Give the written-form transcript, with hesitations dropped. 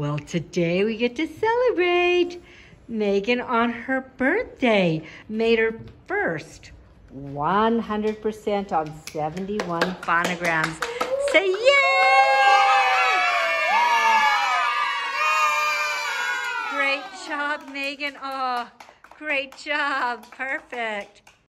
Well, today we get to celebrate. Megan on her birthday made her first 100% on 71 phonograms. Say yay! Great job, Megan. Oh, great job. Perfect.